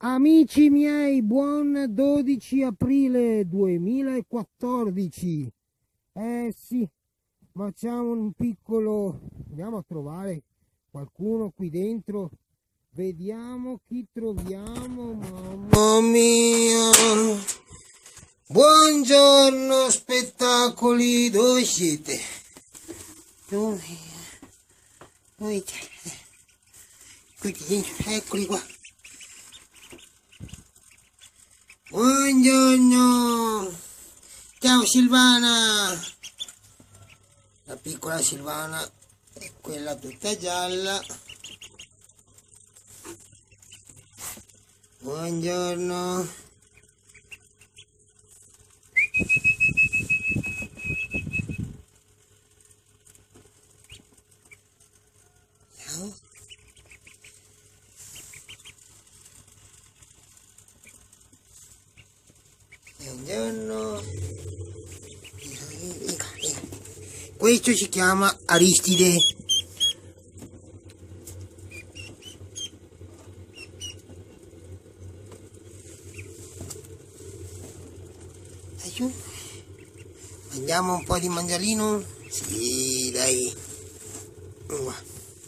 Amici miei, buon 12 aprile 2014. Sì, facciamo un piccolo... Andiamo a trovare qualcuno qui dentro. Vediamo chi troviamo. Mamma mia! Buongiorno spettacoli, dove siete? Dove siete? Qui dentro, eccoli qua. Buongiorno! Ciao Silvana! La piccola Silvana è quella tutta gialla. Buongiorno! Ciao! Buongiorno! Questo si chiama Aristide. Dai su. Mangiamo un po' di mangialino? Sì, dai. Qua.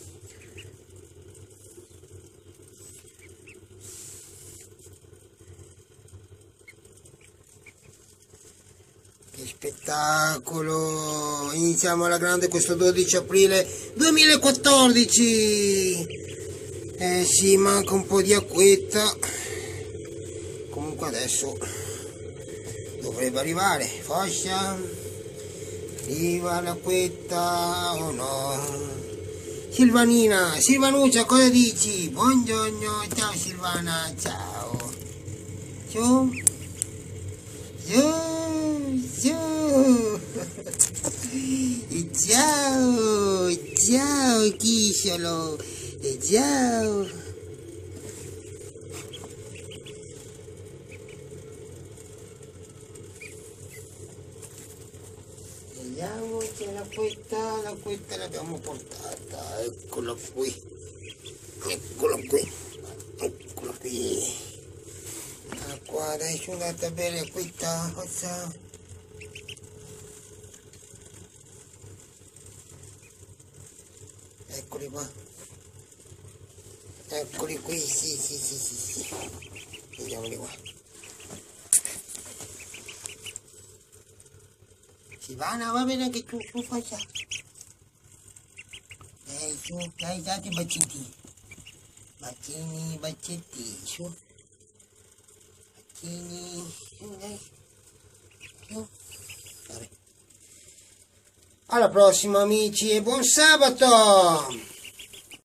Che spettacolo! Iniziamo alla grande questo 12 aprile 2014. Sì, manca un po' di acquetta. Comunque adesso dovrebbe arrivare. Fascia. Arriva l'acquetta o no? Silvanina, Silvanuccia, cosa dici? Buongiorno, ciao Silvana, ciao. Ciao. Ciao. Ciao, ciao Chisciolo, ciao. Vediamo, c'è l'acquetta l'abbiamo portata, eccola qui, eccola qui, eccola qui. Qua, dai, sono andata bene l'acquetta, cosa? Eccoli qua. Eccoli qui, sì. Vediamoli qua. Silvana, va bene anche tu, su faccia. Dai, su, dai, date i bacini. Bacini, bacetti, su. Bacini, su, dai. Su. Vabbè. Alla prossima amici e buon sabato!